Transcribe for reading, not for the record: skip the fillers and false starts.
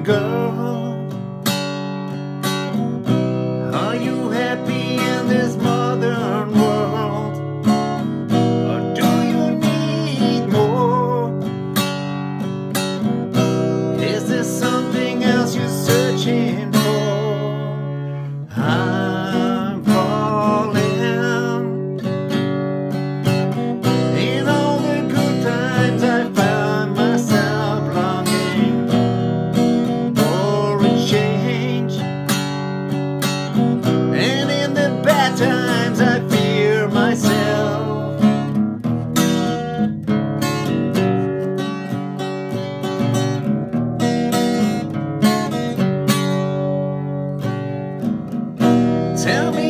girl, are you happy in this modern world, or do you need more? Is there something else you're searching for? I'm falling. In all the good times I found myself longing for a change, and in the bad times I fear myself. Tell me